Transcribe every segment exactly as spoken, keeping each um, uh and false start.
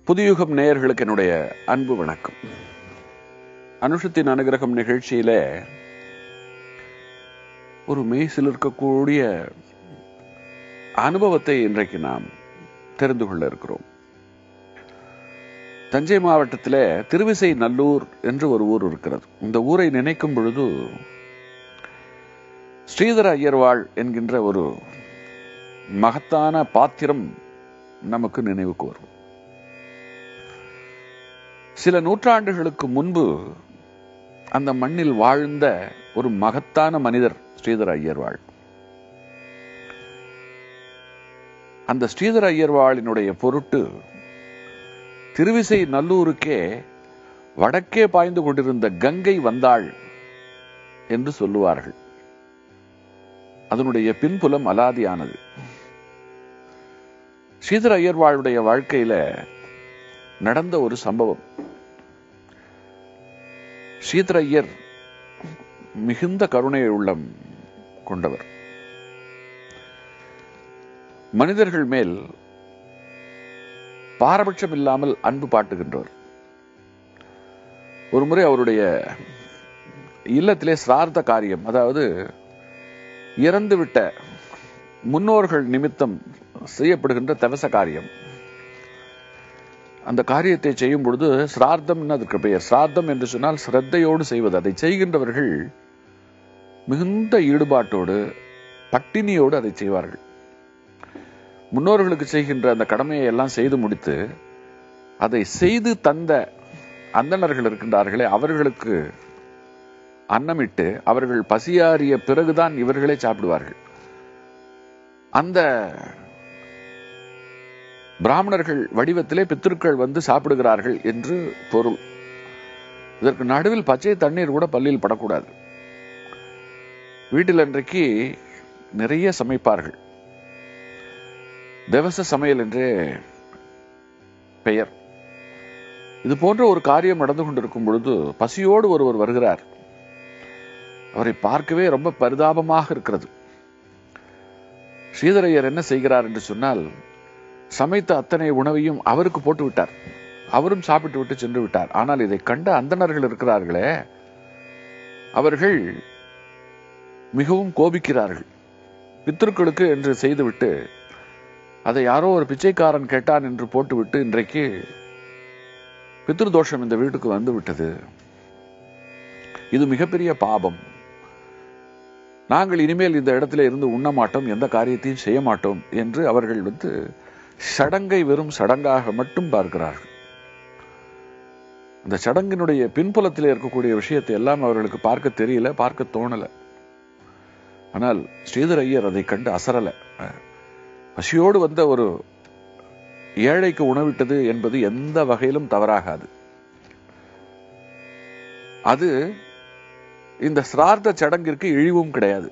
புதியுகம் நேயர்களுக்கு என்னுடைய அன்பு வணக்கம். அனுஷத்தின் அனுகிரகம் நிகழ்ச்சியில ஒரு மெய்சில் இருக்கக்கூடிய அனுபவத்தை இன்றைக்கு நாம் தெரிந்து கொள்ள இருக்கிறோம். தஞ்சை மாவட்டத்தில் திருவிசை நல்லூர் என்று ஒரு ஊர் இருக்கிறது. இந்த ஊரை நினைக்கும் பொழுது ஸ்ரீதர ஐயர்வாள் என்கின்ற ஒரு மகத்தான பாத்திரம் நமக்கு நினைவுக்கு வரும். சில நூற்றாண்டுகளுக்கு முன்பு அந்த மண்ணில் வாழ்ந்த ஒரு மகத்தான மனிதர் ஸ்ரீதர ஐயர்வாள். அந்த ஸ்ரீதர ஐயர்வாளினுடைய பொருட்டு திருவிசை நல்லூருக்கே வடக்கே பாய்ந்து கொண்டிருந்த கங்கை வந்தாள் என்று சொல்லுவார்கள். அதனுடைய பின்புலம் அலாதியானது. ஸ்ரீதர ஐயர்வாளுடைய வாழ்க்கையில நடந்த ஒரு சம்பவம். ஸ்ரீதர ஐயர் மிகுந்த கருணை உள்ளம் கொண்டவர். மனிதர்கள் மேல் பாரபட்சம் இல்லாமல் அன்பு பாட்டுகின்றவர். ஒரு முறை அவருடைய இல்லத்திலே சிரார்த்த காரியம், அதாவது இறந்துவிட்ட முன்னோர்கள் நிமித்தம் செய்யப்படுகின்ற தவச காரியம், அந்த காரியத்தை செய்யும் பொழுது சிரார்த்தம் அதற்கு பெயர். சிரார்த்தம் என்று சொன்னால் சிரத்தையோடு செய்வது. அதை செய்கின்றவர்கள் மிகுந்த ஈடுபாட்டோடு பட்டினியோடு அதை செய்வார்கள். முன்னோர்களுக்கு செய்கின்ற அந்த கடமையை எல்லாம் செய்து முடித்து அதை செய்து தந்த அந்தணர்கள் இருக்கின்றார்களே, அவர்களுக்கு அன்னமிட்டு அவர்கள் பசியாறிய பிறகுதான் இவர்களே சாப்பிடுவார்கள். அந்த பிராமணர்கள் வடிவத்திலே பித்திருக்கள் வந்து சாப்பிடுகிறார்கள் என்று பொருள். இதற்கு நடுவில் பச்சை தண்ணீர் கூட பல்லில் படக்கூடாது. வீட்டில் அன்றைக்கு நிறைய சமைப்பார்கள். தேவச சமையல் என்றே பெயர். இது போன்ற ஒரு காரியம் நடந்து கொண்டிருக்கும் பொழுது பசியோடு ஒருவர் வருகிறார். அவரை பார்க்கவே ரொம்ப பரிதாபமாக இருக்கிறது. ஸ்ரீதரையர் என்ன செய்கிறார் என்று சொன்னால், சமைத்த அத்தனை உணவையும் அவருக்கு போட்டு விட்டார். அவரும் சாப்பிட்டு விட்டு சென்று விட்டார். ஆனால் இதை கண்ட அந்தணர்கள் இருக்கிறார்களே, அவர்கள் மிகவும் கோபிக்கிறார்கள். பித்திருக்களுக்கு என்று செய்துவிட்டு அதை யாரோ ஒரு பிச்சைக்காரன் கேட்டான் என்று போட்டுவிட்டு இன்றைக்கு பித்ருதோஷம் இந்த வீட்டுக்கு வந்து விட்டது. இது மிகப்பெரிய பாபம். நாங்கள் இனிமேல் இந்த இடத்துல இருந்து உண்ண மாட்டோம், எந்த காரியத்தையும் செய்ய மாட்டோம் என்று அவர்கள் வந்து சடங்கை வெறும் சடங்காக மட்டும் பார்க்கிறார்கள். அந்த சடங்கினுடைய பின்புலத்தில் இருக்கக்கூடிய விஷயத்தை எல்லாம் அவர்களுக்கு பார்க்க தெரியல, பார்க்க தோணல. ஆனால் ஸ்ரீதர ஐயர் அதை கண்டு அசரல. பசியோடு வந்த ஒரு ஏழைக்கு உணவிட்டது என்பது எந்த வகையிலும் தவறாகாது. அது இந்த சிரார்த்த சடங்கிற்கு இழிவும் கிடையாது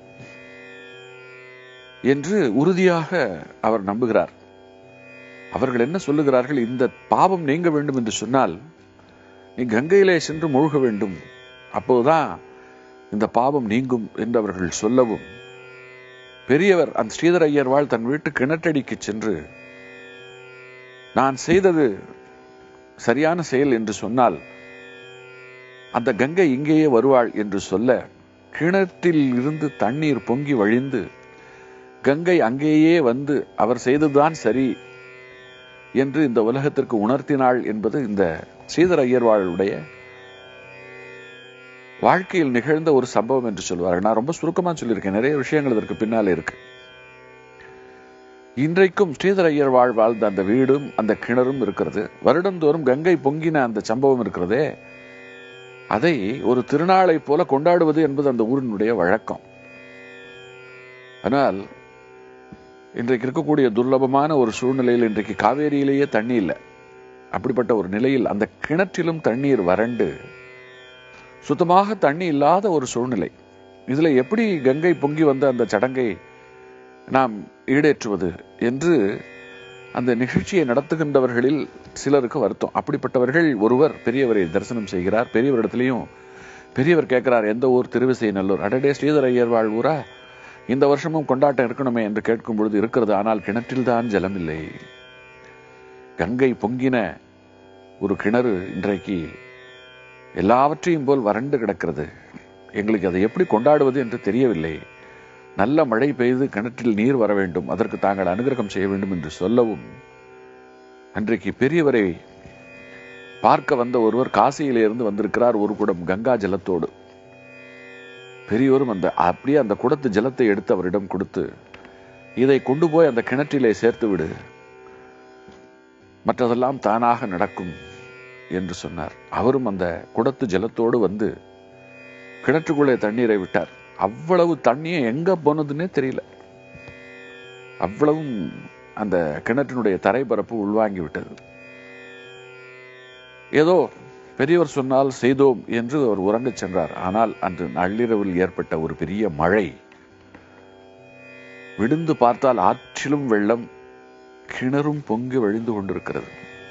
என்று உறுதியாக அவர் நம்புகிறார். அவர்கள் என்ன சொல்லுகிறார்கள், இந்த பாவம் நீங்க வேண்டும் என்று சொன்னால் நீ கங்கையிலே சென்று மூழ்க வேண்டும், அப்போதுதான் இந்த பாவம் நீங்கும் என்று அவர்கள் சொல்லவும், பெரியவர் அந்த ஸ்ரீதர ஐயர்வாள் தன் வீட்டு கிணற்றடிக்கு சென்று, நான் செய்தது சரியான செயல் என்று சொன்னால் அந்த கங்கை இங்கேயே வருவாள் என்று சொல்ல, கிணற்றில் இருந்து தண்ணீர் பொங்கி வழிந்து கங்கை அங்கேயே வந்து அவர் செய்ததுதான் சரி என்று இந்த உலகத்திற்கு உணர்த்தினாள் என்பது இந்த ஸ்ரீதர ஐயர்வாளுடைய வாழ்க்கையில் நிகழ்ந்த ஒரு சம்பவம் என்று சொல்வார்கள். நான் ரொம்ப சுருக்கமா சொல்லியிருக்கேன், நிறைய விஷயங்கள் இதற்கு பின்னாலே இருக்கு. இன்றைக்கும் ஸ்ரீதர ஐயர்வாள் வாழ்ந்த அந்த வீடும் அந்த கிணறும் இருக்கிறது. வருடந்தோறும் கங்கை பொங்கின அந்த சம்பவம் இருக்கிறதே, அதை ஒரு திருநாளை போல கொண்டாடுவது என்பது அந்த ஊரினுடைய வழக்கம். ஆனால் இன்றைக்கு இருக்கக்கூடிய துர்லபமான ஒரு சூழ்நிலையில் இன்றைக்கு காவேரியிலேயே தண்ணி இல்லை. அப்படிப்பட்ட ஒரு நிலையில் அந்த கிணற்றிலும் தண்ணீர் வறண்டு சுத்தமாக தண்ணி இல்லாத ஒரு சூழ்நிலை. இதுல எப்படி கங்கை பொங்கி வந்த அந்த சடங்கை நாம் ஈடேற்றுவது என்று அந்த நிகழ்ச்சியை நடத்துகின்றவர்களில் சிலருக்கு வருத்தம். அப்படிப்பட்டவர்கள் ஒருவர் பெரியவரை தரிசனம் செய்கிறார். பெரியவரிடத்திலையும் பெரியவர் கேட்கிறார், எந்த ஊர்? திருவிசை நல்லூர். அடடே, ஸ்ரீதர ஐயர்வாள் ஊரா? இந்த வருஷமும் கொண்டாட்டம் இருக்கணுமே என்று கேட்கும் பொழுது இருக்கிறது, ஆனால் கிணற்றில்தான் ஜலம் இல்லை. கங்கை பொங்கின ஒரு கிணறு இன்றைக்கு எல்லாவற்றையும் போல் வறண்டு கிடக்கிறது. எங்களுக்கு அதை எப்படி கொண்டாடுவது என்று தெரியவில்லை. நல்ல மழை பெய்து கிணற்றில் நீர் வர வேண்டும், அதற்கு தாங்கள் அனுகிரகம் செய்ய வேண்டும் என்று சொல்லவும், அன்றைக்கு பெரியவரை பார்க்க வந்த ஒருவர் காசியிலிருந்து வந்திருக்கிறார், ஒரு குடம் கங்கா ஜலத்தோடு. பெரியவரும் அந்த அப்படியே அந்த குடத்து ஜலத்தை எடுத்து அவரிடம் கொடுத்து, இதை கொண்டு போய் அந்த கிணற்றிலே சேர்த்து விடு, மற்றதெல்லாம் தானாக நடக்கும் என்று சொன்னார். அவரும் அந்த குடத்து ஜலத்தோடு வந்து கிணற்றுக்குள்ளே தண்ணீரை விட்டார். அவ்வளவு தண்ணியை எங்க போனதுன்னே தெரியல. அவ்வளவும் அந்த கிணற்றினுடைய தரைப்பரப்பு உள்வாங்கி விட்டது. ஏதோ பெரியவர் சொன்னால் செய்தோம் என்று அவர் உறங்கச் சென்றார். ஆனால் அன்று நள்ளிரவில் ஏற்பட்ட ஒரு பெரிய மழை, விடுந்து பார்த்தால் ஆற்றிலும் வெள்ளம், கிணறும் பொங்கி வழிந்து கொண்டிருக்கிறது.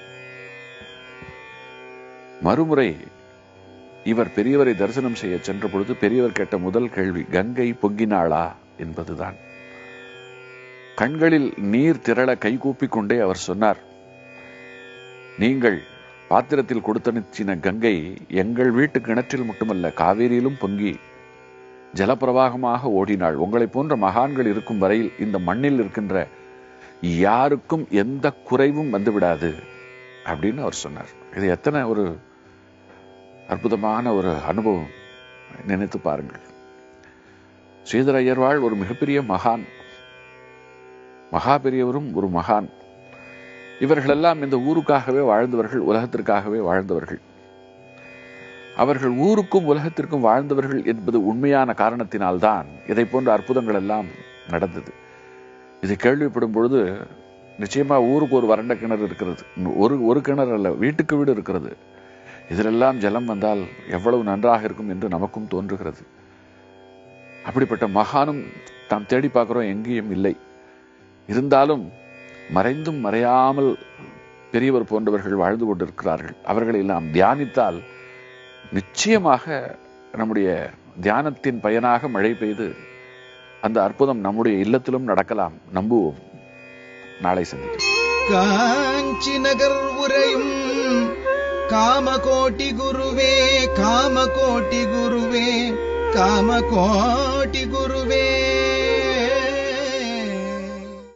மறுமுறை இவர் பெரியவரை தரிசனம் செய்ய சென்ற பொழுது பெரியவர் கேட்ட முதல் கேள்வி கங்கை பொங்கினாளா என்பதுதான். கண்களில் நீர் திரள கைகூப்பி கொண்டே அவர் சொன்னார், நீங்கள் பாத்திரத்தில் கொடுத்தனுச்சின கங்கை எங்கள் வீட்டு கிணற்றில் மட்டுமல்ல, காவேரியிலும் பொங்கி ஜலப்பிரவாகமாக ஓடினாள். உங்களை போன்ற மகான்கள் இருக்கும் வரையில் இந்த மண்ணில் இருக்கின்ற யாருக்கும் எந்த குறைவும் வந்துவிடாது அப்படின்னு அவர் சொன்னார். இது எத்தனை ஒரு அற்புதமான ஒரு அனுபவம், நினைத்து பாருங்கள். ஸ்ரீதர் ஐயர்வாள் ஒரு மிகப்பெரிய மகான், மகா பெரியவரும் ஒரு மகான். இவர்களெல்லாம் இந்த ஊருக்காகவே வாழ்ந்தவர்கள், உலகத்திற்காகவே வாழ்ந்தவர்கள். அவர்கள் ஊருக்கும் உலகத்திற்கும் வாழ்ந்தவர்கள் என்பது உண்மையான காரணத்தினால்தான் இதை போன்ற அற்புதங்கள் எல்லாம் நடந்தது. இதை கேள்விப்படும் பொழுது நிச்சயமா ஊருக்கு ஒரு வறண்ட கிணறு இருக்கிறது, ஒரு ஒரு கிணறு அல்ல, வீட்டுக்கு வீடு இருக்கிறது. இதிலெல்லாம் ஜலம் வந்தால் எவ்வளவு நன்றாக இருக்கும் என்று நமக்கும் தோன்றுகிறது. அப்படிப்பட்ட மகானும் நாம் தேடி பார்க்கிறோம், எங்கேயும் இல்லை. இருந்தாலும் மறைந்தும் மறையாமல் பெரியவர் போன்றவர்கள் வாழ்ந்து கொண்டிருக்கிறார்கள். அவர்களை நாம் தியானித்தால் நிச்சயமாக நம்முடைய தியானத்தின் பயனாக மழை பெய்து அந்த அற்புதம் நம்முடைய இல்லத்திலும் நடக்கலாம். நம்புவோம். நாளை சந்திக்கிறோம். காஞ்சி நகர் உரையும் காமகோட்டி குருவே, காமகோட்டி குருவே, காமகோட்டி குரு